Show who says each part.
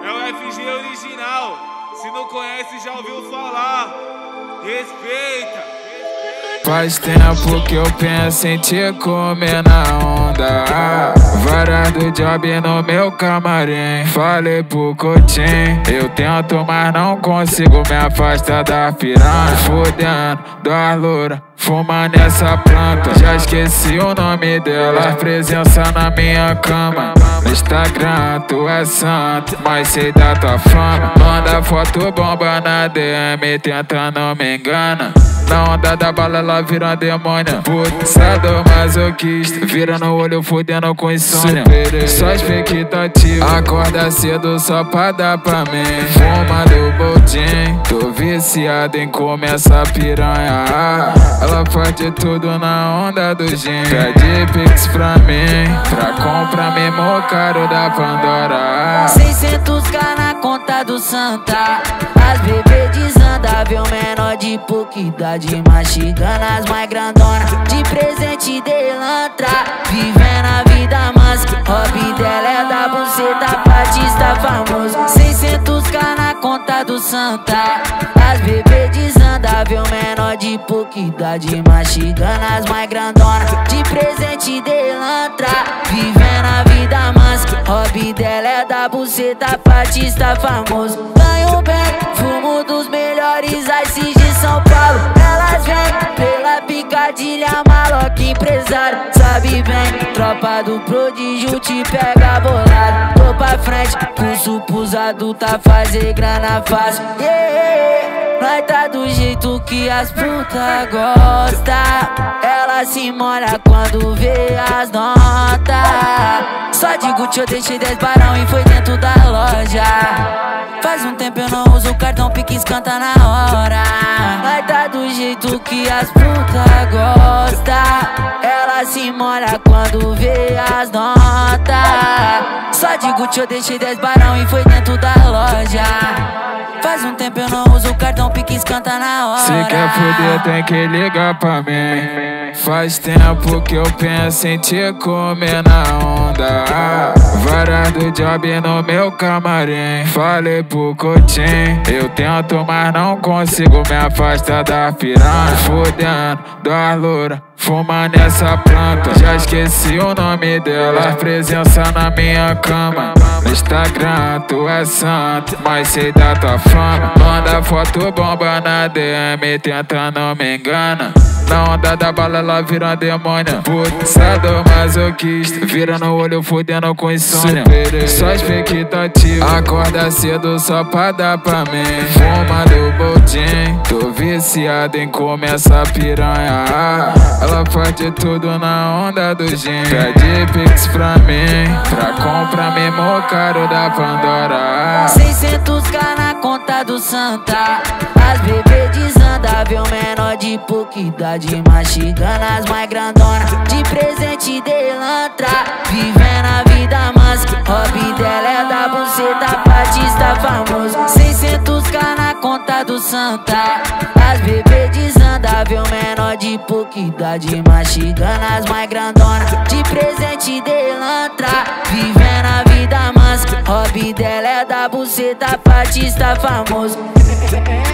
Speaker 1: É o FG original. Se não conhece, já ouviu falar. Respeita.
Speaker 2: Faz tempo que eu penso em te comer na onda. Várias do job no meu camarim. Falei pro Coutinho, eu tento, mas não consigo me afastar da piranha. Fudendo das loura, fumando essa planta. Já esqueci o nome dela, presença na minha cama. No Instagram tu é santo, mas sei da tua fama. Manda foto bomba na DM, tenta não me engana. Na onda da bala ela vira demônia. Puta, sadomasoquista, vira no olho fudendo com insônia. Só expectativa, acorda cedo só pra dar pra mim. Fuma do boldinho, tô viciado em comer essa piranha. Ela faz de tudo na onda do gin. Pede pix pra mim, pra comprar mesmo caro da Pandora.
Speaker 3: 600k na conta do Santa. As bebê desandável, menor de pouca idade, mastigando as mais grandonas. De presente delantra, vivendo a vida mansa. Hobby dela é da buceta, artista famoso. 600k na conta do Santa. As bebê desandável, menor de pouca idade, mastigando as mais grandonas. De presente delantra, vivendo a vida mansa. Hobby dela é da buceta, artista famoso. Ganho bem, fumo dos melhores ices de São Paulo. Elas vêm pela picadilha, maloca empresário. Sabe bem, tropa do prodígio te pega bolado. Tô pra frente, curso pros adultos fazer grana fácil. Nós tá do jeito que as putas gostam. Ela se molha quando vê as notas. Só de Gucci eu deixei 10 barão e foi dentro da loja. Faz um tempo eu não uso o cartão, Pix canta na hora. Nós tá do jeito que as putas gostam. Ela se molha quando vê as notas. Só de Gucci eu deixei 10 barão e foi dentro da loja. Faz um tempo eu não uso o cartão, Pix canta na hora.
Speaker 2: Se quer fuder tem que ligar pra mim. Faz tempo que eu penso em te comer na onda. Várias do job no meu camarim. Falei pro Coutinho, eu tento, mas não consigo me afastar da piranha. Fudendo das loura, fumando essa planta. Já esqueci o nome dela, presença na minha cama. No Instagram tu é santo, mas sei da tua fama. Manda foto bomba na DM, tenta não me engana. Na onda da bala ela vira demônia. Puta, sadomasoquista, vira no olho fudendo com insônia. Só expectativa, acorda cedo só pra dar pra mim. Fuma do boldinho, tô viciado em comer essa piranha. Ela faz de tudo na onda do gin. Pede pix pra mim, pra comprar mesmo caro da Pandora.
Speaker 3: 600k na conta do Santa. As bebê desandável, menor de pouca idade, mastigando as mais grandonas. De presente delantra, vivendo a vida mansa. Hobby dela é da buceta, artista famoso. 600k na conta do Santa. As bebê desandável, menor de pouca idade, mastigando as mais grandonas. De presente delantra, vivendo a vida mansa. Hobby dela é da buceta, artista famoso.